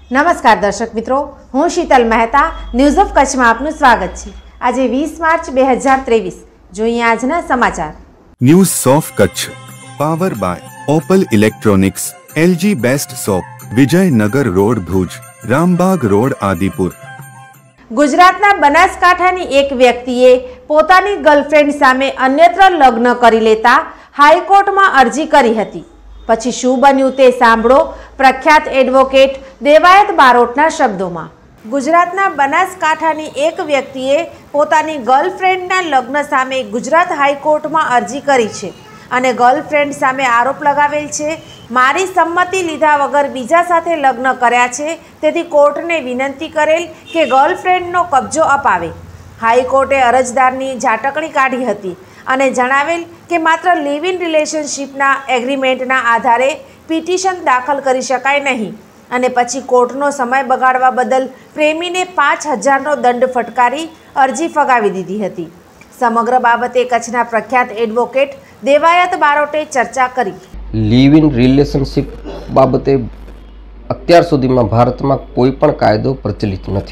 નમસ્કાર દર્શક મિત્રો, હું શીતલ મહેતા ન્યૂઝ ઓફ કચ્છમાં આપનું સ્વાગત છે। આજે 20 માર્ચ 2023 જોઈએ આજના સમાચાર। News of Kutch power by Opal electronics, LG best shop, Vijaynagar road Bhuj, Rambag road Adipur. ગુજરાતના બનાસકાંઠાની એક વ્યક્તિએ પોતાની ગર્લફ્રેન્ડ સામે અન્યત્ર લગ્ન કરી લેતા હાઈકોર્ટમાં અરજી કરી હતી। પછી શું બન્યું તે સાંભળો પ્રખ્યાત એડવોકેટ દેવાયત બારોટના શબ્દોમાં। ગુજરાતના બનાસકાંઠાની એક વ્યક્તિએ પોતાની ગર્લફ્રેન્ડના લગ્ન સામે ગુજરાત હાઈકોર્ટમાં અરજી કરી છે અને ગર્લફ્રેન્ડ સામે આરોપ લગાવેલ છે મારી સંમતિ લીધા વગર બીજા સાથે લગ્ન કર્યા છે, તેથી કોર્ટને વિનંતી કરેલ કે ગર્લફ્રેન્ડનો કબજો અપાવે। હાઈકોર્ટે અરજદારની ઝાટકણી કાઢી હતી અને જણાવેલ કે માત્ર લિવ ઇન રિલેશનશીપના એગ્રીમેન્ટના આધારે પિટિશન દાખલ કરી શકાય નહીં અને પછી કોર્ટનો સમય બગાડવા બદલ પ્રેમીને 5,000નો દંડ ફટકારી અરજી ફગાવી દીધી હતી। સમગ્ર બાબતે કચ્છના પ્રખ્યાત એડવોકેટ દેવાયત બારોટે ચર્ચા કરી। लिव इन रिलेशनशिप बाबते અત્યાર સુધીમાં ભારતમાં કોઈ પણ કાયદો પ્રચલિત નથી।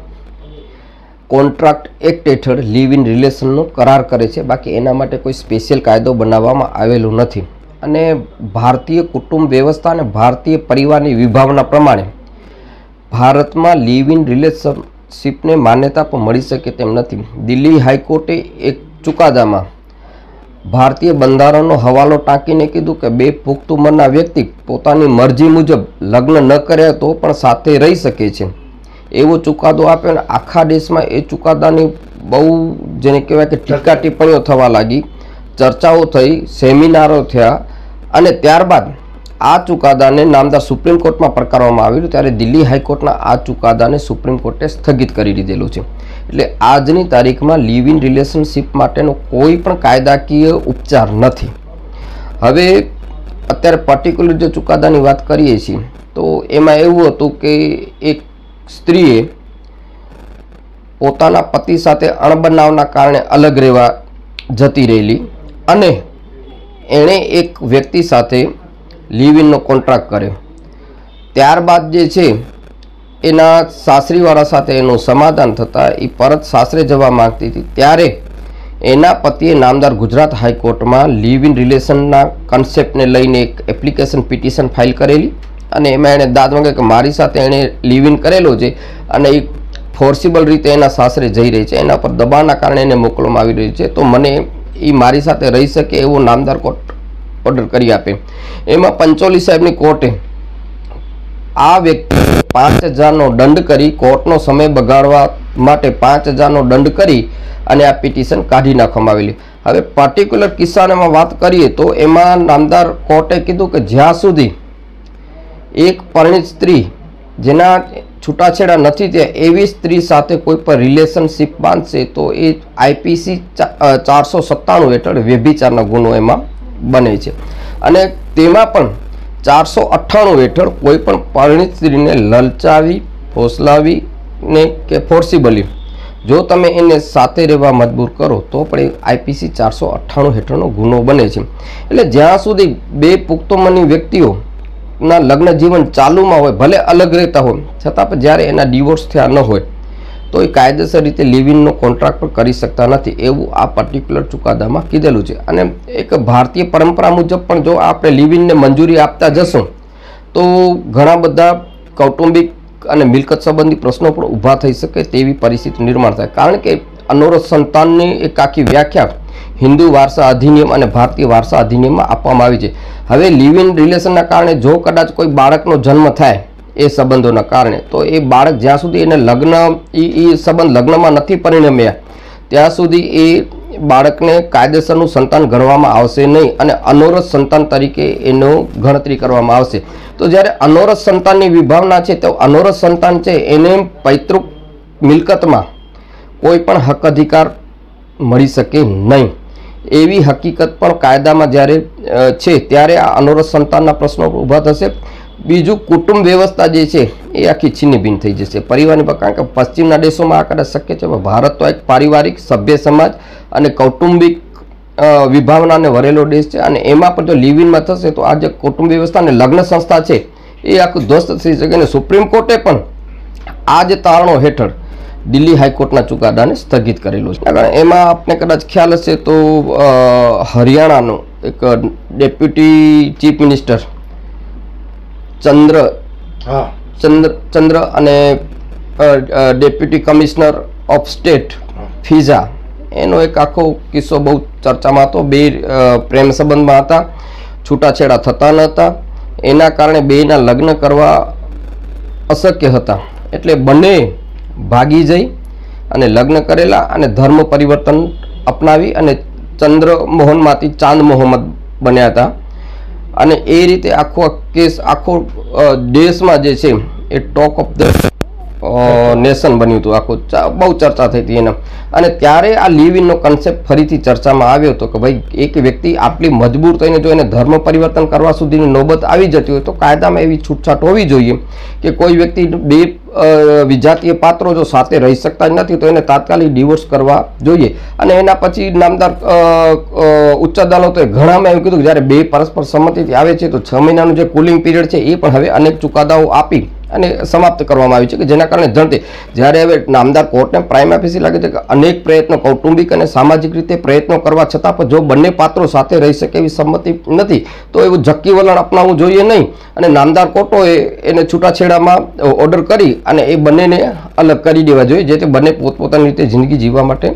કોન્ટ્રાક્ટ એક્ટ હેઠળ લિવ ઇન રિલેશનનો કરાર કરે છે, બાકી એના માટે કોઈ સ્પેશિયલ કાયદો બનાવવામાં આવેલો નથી। અને ભારતીય કુટુંબ વ્યવસ્થા અને ભારતીય પરિવારની વિભાવના પ્રમાણે ભારતમાં લિવ ઇન રિલેશનશિપને માન્યતા પણ મળી શકે તેમ નથી। દિલ્હી હાઈકોર્ટે એક ચુકાદામાં ભારતીય બંધારણનો હવાલો ટાંકીને કીધું કે બે પુખ્ત ઉંમરના વ્યક્તિ પોતાની મરજી મુજબ લગ્ન ન કરે તો પણ સાથે રહી શકે છે એવો ચુકાદો આપ્યો અને આખા દેશમાં એ ચુકાદાની બહુ જેને કહેવાય કે ટીકા ટિપ્પણીઓ થવા લાગી, ચર્ચાઓ થઈ, સેમિનારો થયા અને ત્યારબાદ આ ચુકાદાને નામદાર સુપ્રીમ કોર્ટમાં પડકારવામાં આવેલું ત્યારે દિલ્હી હાઈકોર્ટના આ ચુકાદાને સુપ્રીમ કોર્ટે સ્થગિત કરી દીધેલું છે। એટલે આજની તારીખમાં લિવ ઇન રિલેશનશિપ માટેનો કોઈ પણ કાયદાકીય ઉપચાર નથી। હવે અત્યારે પર્ટિક્યુલર જે ચુકાદાની વાત કરીએ છીએ તો એમાં એવું હતું કે એક સ્ત્રીએ પોતાના પતિ સાથે અણબનાવના કારણે અલગ રહેવા જતી રહેલી અને એણે એક વ્યક્તિ સાથે લિવ ઇનનો કોન્ટ્રાક્ટ કર્યો। ત્યારબાદ જે છે એના સાસરીવાળા સાથે એનું સમાધાન થતાં એ પરત સાસરે જવા માંગતી હતી ત્યારે એના પતિએ નામદાર ગુજરાત હાઈકોર્ટમાં લિવ ઇન રિલેશનના કન્સેપ્ટને લઈને એક એપ્લિકેશન પિટિશન ફાઇલ કરેલી અને એમાં એણે દાદ માંગે કે મારી સાથે એણે લિવ ઇન કરેલો છે અને એ ફોર્સિબલ રીતે એના સાસરે જઈ રહી છે, એના પર દબાણના કારણે એને મોકલવામાં આવી રહ્યું છે, તો મને એ મારી સાથે રહી શકે એવો નામદાર કોર્ટ ઓર્ડર કરી આપે। એમાં પંચોલી સાહેબની કોર્ટે આ વ્યક્તિ 5,000નો દંડ કરી કોર્ટનો સમય બગાડવા માટે 5,000નો દંડ કરી અને આ પિટિશન કાઢી નાખવામાં આવેલી। હવે પર્ટિક્યુલર કિસ્સામાં વાત કરીએ તો એમાં નામદાર કોર્ટે કીધું કે જ્યાં સુધી એક પરિણીત સ્ત્રી જેના છૂટાછેડા નથી ત્યાં એવી સ્ત્રી સાથે કોઈ પણ રિલેશનશિપ બાંધશે તો એ IPC 497 હેઠળ વ્યભિચારના ગુનો એમાં બને છે અને તેમાં પણ 498 હેઠળ કોઈ પણ પરિણીત સ્ત્રીને લલચાવી, ફોસલાવી ને કે ફોર્સિબલી જો તમે એને સાથે રહેવા મજબૂર કરો તો પણ IPC 498 હેઠળનો ગુનો બને છે। એટલે જ્યાં સુધી બે પુખ્ત ઉંમરની વ્યક્તિઓ ના લગ્ન જીવન ચાલુમાં હોય, ભલે અલગ રહેતા હોય છતાં પણ જ્યારે એના ડિવોર્સ થયા ન હોય તો એ કાયદેસર રીતે લિવ ઇનનો કોન્ટ્રાક્ટ પણ કરી શકતા નથી એવું આ પર્ટિક્યુલર ચુકાદામાં કીધેલું છે। અને એક ભારતીય પરંપરા મુજબ પણ જો આપણે લિવ ઇનને મંજૂરી આપતા જશું તો ઘણા બધા કૌટુંબિક અને મિલકત સંબંધી પ્રશ્નો પણ ઊભા થઈ શકે તેવી પરિસ્થિતિ નિર્માણ થાય, કારણ કે અનોરથ સંતાનની એક આખી વ્યાખ્યા हिंदू वारसा अधिनियम और भारतीय वारसा अधिनियम में आपवामां आवी छे। हवे लिव इन रिलेशन कारण जो कदाच कोई बाळकनो जन्म थाय ए संबंधोना कारणे तो ए बाळक ज्यां सुधी एने लग्न ई संबंध लग्न में नहीं परिणम्या त्यां सुधी ए बाळकने कायदेसरनुं संतान गणवामां आवशे नहीं अने अनोरथ संतान तरीके एनो गणतरी करवामां आवशे। तो ज्यारे अनोरथ संताननी विभावना छे तो अनोरथ संतान छे एने पैतृक मिलकतमां कोई पण हक अधिकार मळी शके नहीं एवी हकीकत पण कायदामां ज्यारे छे त्यारे आ अनोरथ संतानना प्रश्नो ऊभा थशे। बीजू कुटुंब व्यवस्था जे छे ए आखी छीनी भिन्न थई जशे परिवारनी, कारण के पश्चिमना देशोमां आ कदाच शक्य छे, भारत तो एक पारिवारिक सभ्य समाज अने कौटुंबिक विभावनाने वरेलो देश छे अने एमां पण जो लिव इन में थशे तो आ जे कुटुंब व्यवस्था अने लग्न संस्था छे એ આખું ધ્વસ્ત થઈ શકે. અને સુપ્રીમ કોર્ટે પણ આ જે તારણો હેઠળ દિલ્હી હાઈકોર્ટના ચુકાદાને સ્થગિત કરેલો છે. એમાં આપને કદાચ ખ્યાલ હશે તો હરિયાણાનો એક ડેપ્યુટી ચીફ મિનિસ્ટર ચંદ્ર અને ડેપ્યુટી કમિશનર ઓફ સ્ટેટ ફિઝા, એનો એક આખો કિસ્સો બહુ ચર્ચામાં હતો. બે પ્રેમ સંબંધમાં હતા, છૂટાછેડા થતા ન હતા, એના કારણે બેના લગ્ન કરવા અશક્ય હતા, એટલે બંને ભાગી જઈ અને લગ્ન કરેલા અને ધર્મ પરિવર્તન અપનાવી અને ચંદ્રમોહનમાંથી ચાંદ મોહમ્મદ બન્યા હતા. અને એ રીતે આખો કેસ આખો દેશમાં જે છે એ ટોક ઓફ ધ નેશન બન્યું હતું. આખું બહુ ચર્ચા થઈ હતી એના. અને ત્યારે આ લિવ ઇનનો કન્સેપ્ટ ફરીથી ચર્ચામાં આવ્યો હતો કે ભાઈ એક વ્યક્તિ આટલી મજબૂર થઈને જો એને ધર્મ પરિવર્તન કરવા સુધીની નોબત આવી જતી હોય તો કાયદામાં એવી છૂટછાટ હોવી જોઈએ કે કોઈ વ્યક્તિ બે વિજાતીય પાત્રો જો સાથે રહી શકતા નથી તો એને તાત્કાલિક ડિવોર્સ કરવા જોઈએ. અને એના પછી નામદાર ઉચ્ચ અદાલતોએ ઘણામાં એવું કીધું કે જ્યારે બે પરસ્પર સંમતિથી આવે છે તો 6 મહિનાનું જે કુલિંગ પીરિયડ છે એ પણ હવે અનેક ચુકાદાઓ આપી અને સમાપ્ત કરવામાં આવી છે કે જેના કારણે જણતે જ્યારે હવે નામદાર કોર્ટને પ્રાઇમ ઓફિસી લાગે છે કે અનેક પ્રયત્નો કૌટુંબિક અને સામાજિક રીતે પ્રયત્નો કરવા છતાં પણ જો બંને પાત્રો સાથે રહી શકે એવી સંમતિ નથી તો એવું ઝક્કી વલણ અપનાવવું જોઈએ નહીં. અને નામદાર કોર્ટોએ એને છૂટાછેડામાં ઓર્ડર કરી અને એ બંનેને અલગ કરી દેવા જોઈએ જેથી બંને પોતપોતાની રીતે જિંદગી જીવવા માટે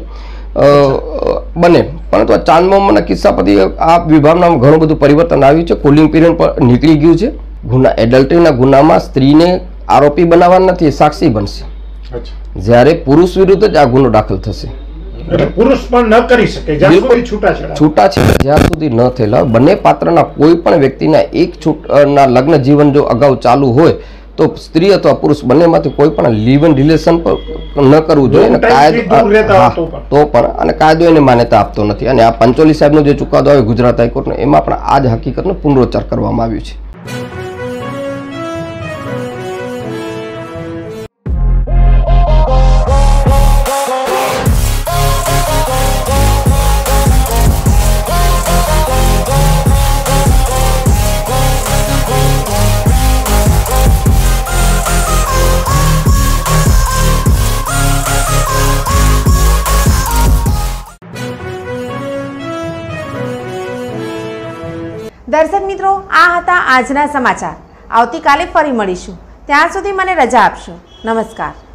બને. પરંતુ આ ચાંદ મોહમ્મદના કિસ્સા પછી આ વિભાગમાં ઘણું બધું પરિવર્તન આવ્યું છે. કુલિંગ પીરિયડ પર નીકળી ગયું છે. એડલ્ટરીના ગુનામાં સ્ત્રીને આરોપી બનાવવા નથી, સાક્ષી બનશે. જ્યારે પુરુષ વિરુદ્ધ જ આ ગુનો દાખલ થશે. પુરુષ પણ ન કરી શકે છૂટાછેડા જ્યાં સુધી ન થયેલા બંને પાત્રના કોઈ પણ વ્યક્તિના એક છૂટના લગ્ન જીવન જો અગાઉ ચાલુ હોય તો સ્ત્રી અથવા પુરુષ બંનેમાંથી કોઈ પણ લિવ ઇન રિલેશન ન કરવું જોઈએ. તો પણ અને કાયદો એને માન્યતા આપતો નથી. અને આ પંચોલી સાહેબનો જે ચુકાદો આવ્યો ગુજરાત હાઈકોર્ટનો એમાં પણ આ જ હકીકતનો પુનરોચ્ચાર કરવામાં આવ્યું છે. દર્શક મિત્રો, આ હતા આજના સમાચાર. આવતીકાલે ફરી મળીશું. ત્યાં સુધી મને રજા આપશો. નમસ્કાર.